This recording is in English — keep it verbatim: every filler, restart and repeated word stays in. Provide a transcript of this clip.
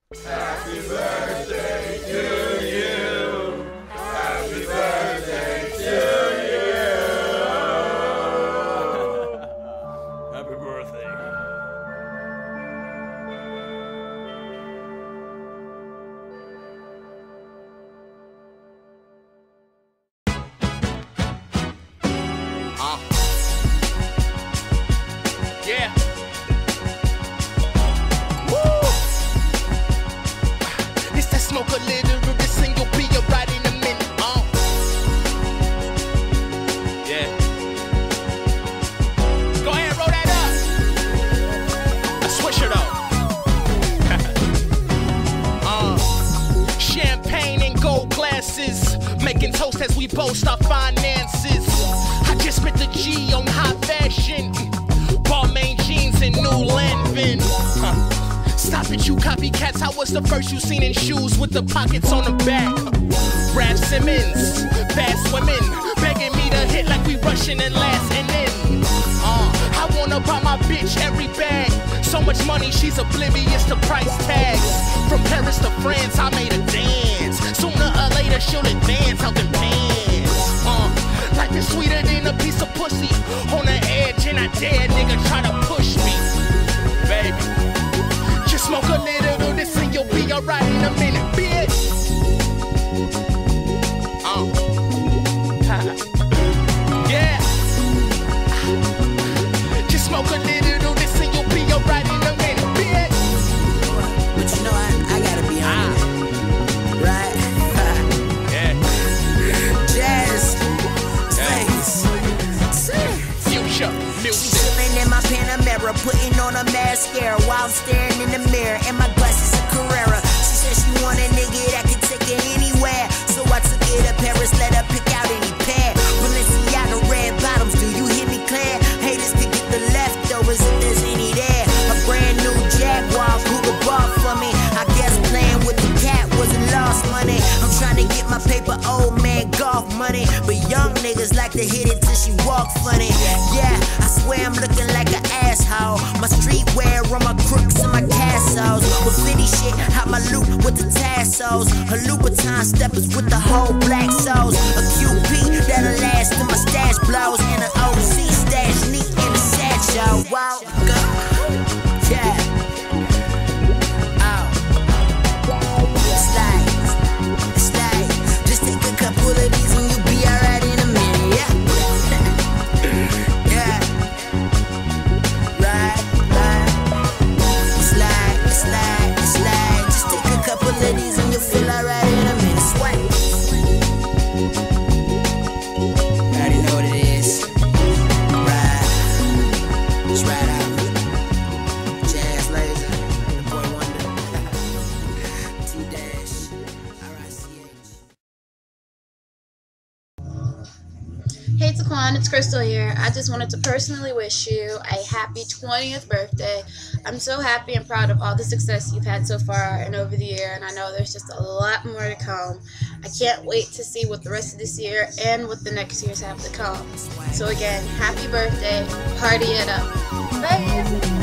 Happy birthday to you. Happy birthday to you. Happy birthday. Uh. Yeah. Smoke a little of this and you'll be alright in a minute. Uh. Yeah. Go ahead, roll that up. I swish it up. uh. Champagne and gold glasses, making toast as we boast our finances. I just spent the G on high fashion, Balmain jeans and new Lanvin. Huh. Stop it, you copycats. I was the first you seen in shoes with the pockets on the back. Rap Simmons, fast women, begging me to hit like we rushing and last and in. Uh, I wanna buy my bitch every bag. So much money, she's oblivious to price tags. From Paris to France, I made her dance. Sooner or later, she'll advance out them pants. Uh, life is sweeter than a piece of pussy. On the edge, and I dare nigga try to push me. Baby, just smoke a little of this and you'll be alright in a minute, bitch. Uh. Yeah. Just smoke a little of this and you'll be alright in a minute, bitch. But you know I, I gotta be on it, right? Yeah. Jazz, Yeah. Future music. Chilling in my Panamera, putting on a mascara while I'm staring in the mirror. And my glasses are Carrera. She said she want a nigga that can take her anywhere. So I took her to Paris, let her pick out any pair. Balenciaga red bottoms, do you hear me clear? Haters could get the leftovers if there's any there. A brand new Jaguar, Cougar bought for me. I guess playing with the cat wasn't lost money. I'm trying to get my paper, old man golf money. But young niggas like to hit it till she walk funny. Yeah, I swear I'm looking like an asshole. My streetwear on my crooks and my castles. With fitty shit, out my loop with the tassels. Her Louboutin steppers with the whole black soles. A Q P that'll last till my stash blows. And an O C stash neat in a satchel. Wow, yeah. Oh, it's like, it's like, just take a couple of these and you'll be alright in a minute. Yeah. Yeah. Right, right. It's like, it's like, it's like, just take a couple of these and you'll feel alright in a minute. Swipe. You already know what it is. Right. Just right out. Jazz Laser, the boy wonder. T-Dash, R I C H. Hey Tequan, it's Crystal here. I just wanted to personally wish you a happy twentieth birthday. I'm so happy and proud of all the success you've had so far and over the year, and I know there's just a lot more to come. I can't wait to see what the rest of this year and what the next years have to come. So again, happy birthday, party it up. Bye!